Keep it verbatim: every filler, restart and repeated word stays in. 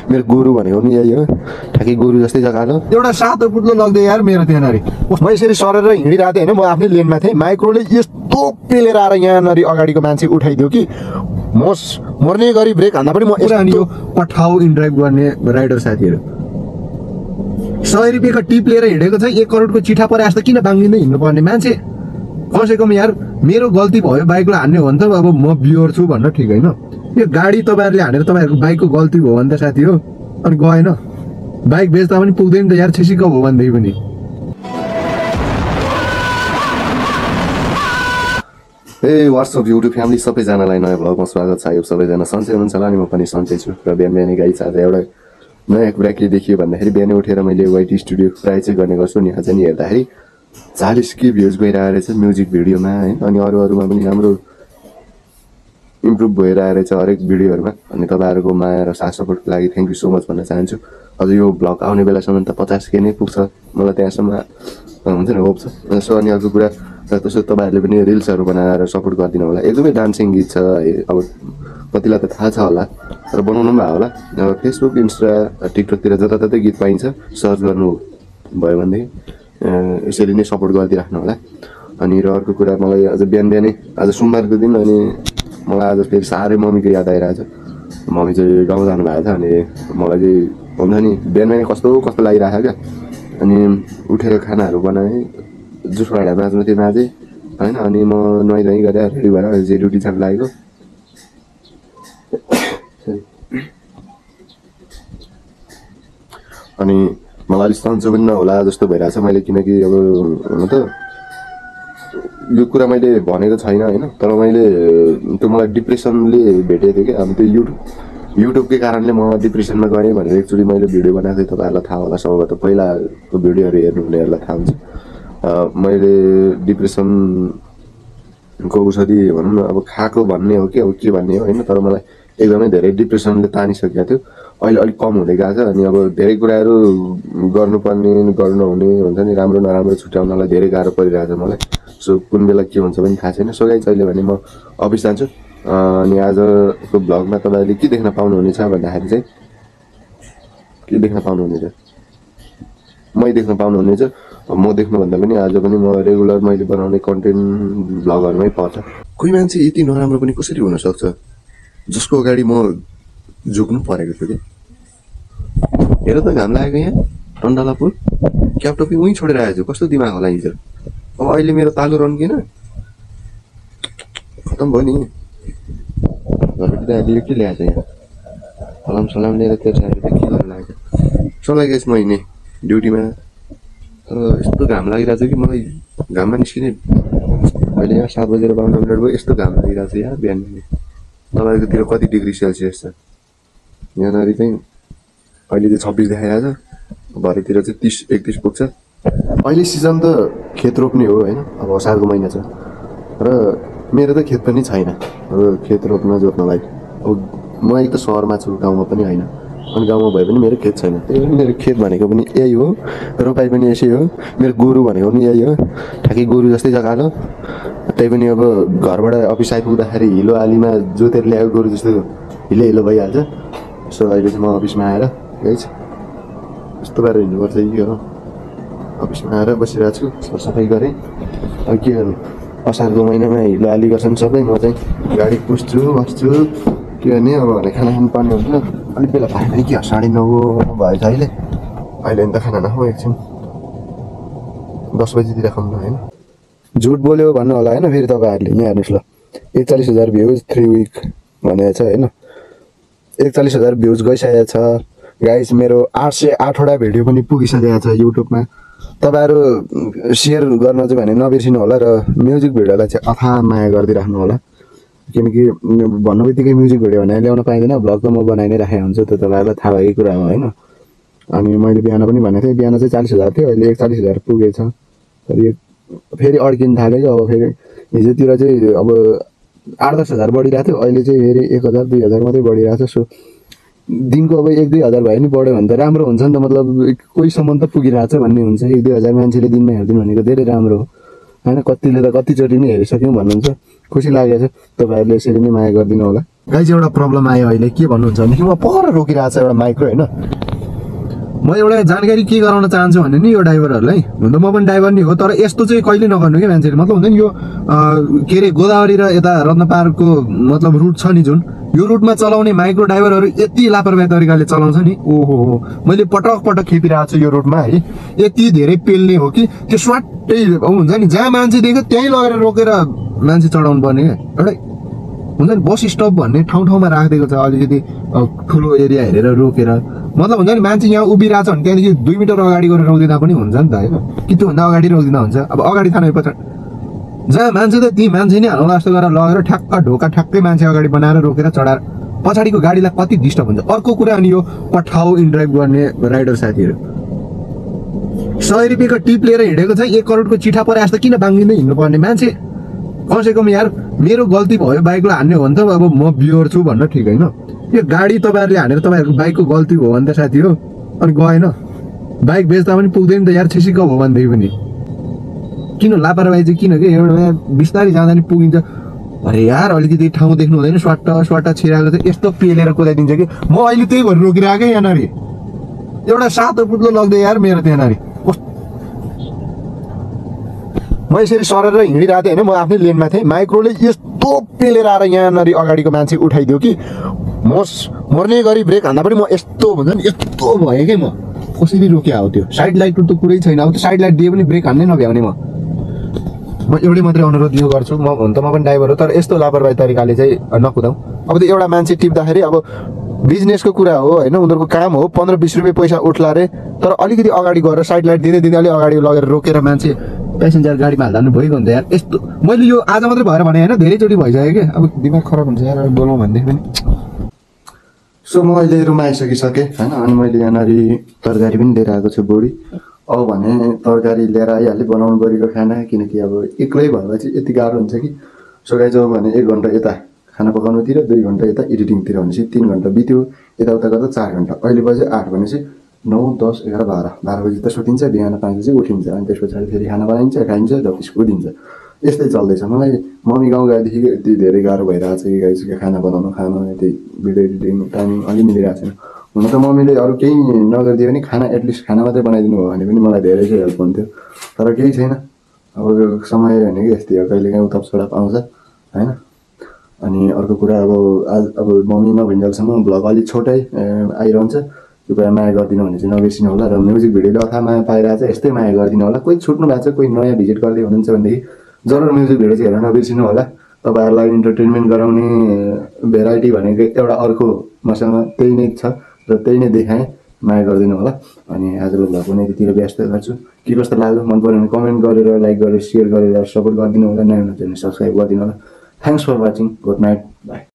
मेरो गुरु भनेको नि यही हो ठ्याक्कै गुरु जस्तै जग्गा हो एउटा सातो पुत्लो लग्दै यार मेरो त्यहाँनेरि म यसरी सरेर हिँडिरहेको थिएँ होइन म आफ्नै लेनमा थिएँ माइक्रोले यस्तो पेलेर आएर यहाँनेरि अगाडिको मान्छे उठाइदियो कि म मर्ने गरी ब्रेक हान्दा पनि म यसो अनि यो पठाउ इन्ड्राइभ गर्ने राइडर साथीहरू सय रुपियाँको टिप लिएर हिँडेको छ एक करोडको चिठा परे जस्तो किन बाङ्गिँदै हिँड्नुपर्ने मान्छे कसैको यार मेरो गल्ती भयो बाइकलाई हान्ने हो भने त अब म बियोर छु भन्न ठिक होइन यो गाडी तपाईँहरूले हानेर तपाईँहरूको बाइकको गल्ती भयो भने त साथी हो अनि गएन बाइक बेच्दा पनि पुग्दैन त यार छिसिको हो भनेदेखि पनि ए वाट्सएप युट्युब फ्यामिली सबैजनालाई नयाँ भ्लगमा स्वागत छ यो सबैजना सन्चै हुनुहुन्छ होला नि म पनि सन्चै छु र बिहान बिहानै गाडी चार्ज एउटा नयाँ कुरा के देखियो भन्दाखेरि बिहानै उठेर मैले वाइट स्टुडियो ट्राई चाहिँ गर्ने गर्छु नि आज नि हेर्दाखेरि चालिस के भ्युज गइरहेको रहेछ म्युजिक भिडियोमा होइन अनि अरू अरूमा पनि राम्रो इम्प्रुभ भइरहेको रहेछ हरेक भिडियोहरूमा अनि तपाईँहरूको माया र साथ सपोर्टको लागि थ्याङ्क यू सो मच भन्न चाहन्छु अझ यो भ्लग आउने बेलासम्म त पचास के नै पुग्छ मलाई त्यहाँसम्म हुन्छ नि होप छ सो अनि अर्को कुरा र त्यसो तपाईँहरूले पनि रिल्सहरू बनाएर सपोर्ट गरिदिनु होला एकदमै डान्सिङ गीत छ अब कतिलाई त थाहा छ होला र बनाउनु पनि भयो होला फेसबुक इन्स्टा टिकटकतिर जताततै गीत पाइन्छ सर्च गर्नु भयो भनेदेखि यसरी नै सपोर्ट गरिदिइराख्नु होला अनि र अर्को कुरा मलाई आज बिहान बिहानै आज सोमबारको दिन अनि मलाई आज फेरि साह्रै मम्मीको याद आइरहेको छ मम्मी चाहिँ गाउँ जानुभएको छ अनि मलाई चाहिँ हुन्छ नि बिहान बिहानै कस्तो कस्तो लागिरहेको क्या अनि उठेर खानाहरू बनाएँ जुस भाँडा माझ्नु त्यो माझेँ होइन अनि म नुहाइधुवाइ गरेर रेडी भएर चाहिँ ड्युटी जानु लागेको अनि मलाई अलिक सन्चो पनि नहोला जस्तो भइरहेछ मैले किनकि अब हुन त यो कुरा मैले भनेको छैन होइन तर मैले त्यो मलाई डिप्रेसनले भेटेको थियो कि अब त्यो युट्युब युट्युबकै कारणले म डिप्रेसनमा गएँ भनेर एकचोटि मैले भिडियो बनाएको थिएँ तपाईँहरूलाई थाहा होला सम्भवतः पहिलाको भिडियोहरू हेर्नुहुनेहरूलाई थाहा हुन्छ मैले डिप्रेसनको औषधि भनौँ न अब खाएको भन्ने हो कि अब के भन्ने हो होइन तर मलाई एकदमै धेरै डिप्रेसनले तानिसकेको थियो अहिले अलिक कम हुँदै गएको छ अनि अब धेरै कुराहरू गर्नुपर्ने गर्नु हुने हुन्छ नि राम्रो नराम्रो छुट्याउनलाई धेरै गाह्रो परिरहेको छ मलाई सो कुन बेला के हुन्छ पनि थाहा छैन सो गाइस अहिले भने म अफिस जान्छु अनि आजको भ्लगमा तपाईँहरूले के देख्न पाउनुहुनेछ भन्दाखेरि चाहिँ के देख्न पाउनुहुनेछ मै देख्न पाउनुहुनेछ म देख्नुभन्दा पनि आज पनि म रेगुलर मैले बनाउने कन्टेन्ट भ्लगहरूमै पर्छ कोही मान्छे यति नराम्रो पनि कसरी हुनसक्छ जसको अगाडि म झुक्नु परेको थियो कि हेर त घाम लागेको यहाँ टन्डालापुर क्यापटपी उहीँ छोडेर आएछु कस्तो दिमाग होला हिजो अब अहिले मेरो तालु रन्किन खतम भयो नि घरबाट अहिले के ल्याएछ यहाँ फलाम सलाम लिएर त्यो साइड के गर्नु लाग्यो चलाइ गएछ म हिँडेँ ड्युटीमा तर यस्तो घाम लागिरहेको छ कि मलाई घाममा निस्किने अहिले यहाँ सात बजेर बाह्र मिनट भयो यस्तो घाम लागिरहेको छ यहाँ बिहान तपाईँकोतिर कति डिग्री सेल्सियस छ यहाँनिर चाहिँ अहिले चाहिँ छब्बिस देखाइरहेको छ भरेतिर चाहिँ तिस एकतिस पुग्छ अहिले सिजन त खेत रोप्ने हो होइन अब असारको महिना छ र मेरो त खेत पनि छैन अब खेत रोप्न जोत्नलाई अब म एक त सहरमा छु गाउँमा पनि होइन अनि गाउँमा भए पनि मेरो खेत छैन त्यही पनि मेरो खेत भनेको पनि यही हो रोपाइ पनि यसै हो मेरो गोरु भनेको पनि यही हो ठ्याक्कै गोरु जस्तै जग्गा हो त्यही पनि अब घरबाट अफिस आइपुग्दाखेरि हिलो आलीमा जोतेर ल्याएको गोरु जस्तो हिलो हिलो भइहाल्छ सो अहिले चाहिँ म अफिसमा आएर है यस्तो पारेर हिँड्नुपर्छ कि हो अफिसमा आएर बसिरहेको छु सरसफाइ गरेँ अब के गर्नु असारको महिनामा हिलो आली गर्छन् सबै म चाहिँ गाडी पुस्छु बस्छु के गर्ने अब भने खाना खानु पर्ने हुन्छ अलिक बेला भयो भने के साढे नौ भएछ अहिले अहिले नि त खाना नखाउँ एकछिन दस बजीतिर खाउँ न होइन झुट बोल्यो भन्नु होला होइन फेरि तपाईँहरूले यहाँ हेर्नुहोस् ल एकचालिस हजार भ्युज थ्री विक भनेको छ होइन एकचालिस हजार भ्युज गइसकेको छ गाइस मेरो आठ सय आठवटा भिडियो पनि पुगिसकेको छ युट्युबमा तपाईँहरू सेयर गर्न चाहिँ भने नबिर्सिनु होला र म्युजिक भिडियोलाई चाहिँ अथाह माया गरिदिइराख्नु होला किनकि भन्नु बित्तिकै म्युजिक भिडियो भनेर ल्याउन पाइँदैन भ्लग त म बनाइ नै राखेको हुन्छ त्यो तपाईँहरूलाई थाहा भएकै कुरा हो होइन अनि मैले बिहान पनि भनेको थिएँ बिहान चाहिँ चालिस हजार थियो अहिले एकचालिस हजार पुगेछ तर यो फेरि अड्किन थाल्यो अब फेरि हिजोतिर चाहिँ अब आठ दस हजार बढिरहेको थियो अहिले चाहिँ फेरि एक हजार दुई हजार मात्रै बढिरहेको छ सो दिनको अब एक दुई हजार भयो नि बढ्यो भने त राम्रो हुन्छ नि त मतलब कोहीसम्म त पुगिरहेको छ भन्ने हुन्छ एक दुई हजार मान्छेले दिनमा हेरिदिनु भनेको धेरै राम्रो हो होइन कतिले त कतिचोटि नै हेरिसक्यौँ भन्नुहुन्छ खुसी लागेको छ तपाईँहरूले यसरी नै माया गरिदिनु होला गाइज एउटा प्रब्लम आयो अहिले के भन्नुहुन्छ भने म पर रोकिरहेको छ एउटा माइक्रो होइन म एउटा जानकारी के गराउन चाहन्छु भने नि यो ड्राइभरहरूलाई हुन त म पनि ड्राइभर नै हो तर यस्तो चाहिँ कहिले नगर्नु कि मान्छेले मतलब हुन्छ नि यो के अरे गोदावरी र यता रत्नपारको मतलब रुट छ नि जुन यो रुटमा चलाउने माइक्रो ड्राइभरहरू यति लापरवाही तरिकाले चलाउँछ नि ओहो हो मैले पटक पटक खेपिरहेको छु यो रुटमा है यति धेरै पेल्ने हो कि त्यो स्वाटै हुन्छ नि जहाँ मान्छे देख्यो त्यहीँ लगेर रोकेर मान्छे चढाउनु पर्ने क्या एउटै हुन्छ नि बस स्टप भन्ने ठाउँ ठाउँमा राखिदिएको छ अलिकति ठुलो एरिया हेरेर रोकेर मतलब हुन्छ नि मान्छे यहाँ उभिरहेको छ भने त्यहाँदेखि दुई मिटर अगाडि गएर रोकिँदा पनि हुन्छ नि त होइन कि त्योभन्दा अगाडि रोकिँदा हुन्छ अब अगाडि थाहा पछाडि जहाँ मान्छे त ती मान्छे नै हाल्नु जस्तो गरेर लगेर ठ्याक्क ढोका ठ्याक्कै मान्छे अगाडि बनाएर रोकेर चढाएर पछाडिको गाडीलाई कति डिस्टर्ब हुन्छ अर्को कुरा अनि यो पठाउ इनड्राइभ गर्ने राइडर साथीहरू सय रुपियाँको टिप लिएर हिँडेको चाहिँ एक करोडको चिठा परे जस्तो किन बाङ्गिँदै हिँड्नुपर्ने मान्छे कमसेकम यार मेरो गल्ती भयो बाइकलाई हान्ने हो भने त अब म बियोर छु भन्न ठिक होइन यो गाडी तपाईँहरूले हानेर तपाईँहरूको बाइकको गल्ती हो भने त साथी हो अनि गएन बाइक बेच्दा पनि पुग्दैन त यार छिसिक्क हो भनेदेखि पनि किन लापरवाही चाहिँ किन के एउटा बिस्तारै जाँदा नि पुगिन्छ अरे यार अलिकति ठाउँ देख्नु हुँदैन स्वाट स्वाट छिराएको चाहिँ यस्तो पेलेर कुदाइदिन्छ कि म अहिले त्यही भएर रोकिरहेको यहाँनिर एउटा सातो पुत्लो लग्दै यार मेरो त्यहाँनिर म यसरी सरेर हिँडिरहेको थिएँ होइन म आफ्नै लेनमा थिएँ माइक्रोले यस्तो पेलेर आएर यहाँनिर अगाडिको मान्छे उठाइदियो कि म मर्ने गरी ब्रेक हान्दा पनि म यस्तो भन्छ नि यस्तो भएँ कि म कसरी रोकिया हो त्यो साइड लाइटको त कुरै छैन अब त्यो साइड लाइट दिए पनि ब्रेक हान्नै नभ्याउने म म एउटै मात्रै अनुरोध यो गर्छु म हुन त म पनि ड्राइभर हो तर यस्तो लापरवाही तरिकाले चाहिँ नकुदाउँ अब त एउटा मान्छे टिप्दाखेरि अब बिजनेसको कुरा हो होइन उनीहरूको काम हो पन्ध्र बिस रुपियाँ पैसा उठ्ला अरे तर अलिकति अगाडि गएर साइड लाइट दिँदै दिँदै अलिक अगाडि लगेर रोकेर मान्छे पेसेन्जर गाडीमा हाल्नु भइगयो नि त यार यस्तो मैले यो आज मात्रै भएर भने होइन धेरैचोटि भइसक्यो क्या अब दिमाग खराब हुन्छ यार बोलाउँ भनेदेखि पनि सो म अहिले रुममा आइसकिसकेँ होइन अनि मैले यहाँनिर तरकारी पनि लिएर आएको छु बोडी अब भने तरकारी लिएर आइहालेँ बनाउनु परेको खाना किनकि अब एक्लै भएपछि यति गाह्रो हुन्छ कि सो गाइज अब भने एक घन्टा यता खाना पकाउनुतिर दुई घन्टा यता एडिटिङतिर भनेपछि तिन घन्टा बित्यो यताउता गर्दा चार घन्टा अहिले बजे आठ भनेपछि नौ दस एघार बाह्र बाह्र बजी त सुतिन्छ बिहान पाँच बजी उठिन्छ अनि त्यस पछाडि फेरि खाना बनाइन्छ खाइन्छ स्कुल दिन्छ यस्तै चल्दैछ मलाई मम्मी गाउँ गएदेखि यति धेरै गाह्रो भइरहेको छ कि गाइसको खाना बनाउनु खानु यति भिडियो एडिटिङ टाइमिङ अलि मिलिरहेको छैन हुन त मम्मीले अरू केही नगरिदियो भने खाना एटलिस्ट खाना मात्रै बनाइदिनु हो भने पनि मलाई धेरै चाहिँ हेल्प हुन्थ्यो तर केही छैन अब समय भने कि यस्तै हो कहिले काहीँ उताप चढाप आउँछ होइन अनि अर्को कुरा अब आज अब मम्मी नभइन्जेलसम्म भ्लग अलिक छोटै आइरहन्छ कृपया माया गरिदिनु भने चाहिँ नबिर्सिनु होला र म्युजिक भिडियोले अथवा माया पाइरहेको छ यस्तै माया गरिदिनु होला कोही छुट्नु भएको छ कोही नयाँ भिजिट गर्दै हुनुहुन्छ भनेदेखि जरुर म्युजिक भिडियो चाहिँ हेर्न नबिर्सिनु होला तपाईँहरूलाई इन्टरटेनमेन्ट गराउने भेराइटी भनेको एउटा अर्को मसँग त्यही नै छ र त्यही नै देखाएँ माया गरिदिनु होला अनि आजको भ्लग पनि यतितिर व्यस्त गर्छु के कस्तो लाग्यो मन पऱ्यो भने कमेन्ट गरेर लाइक गरेर सेयर गरेर सपोर्ट गरिदिनु होला नयाँ हुनुहुन्छ भने सब्सक्राइब गरिदिनु होला thanks for watching good night by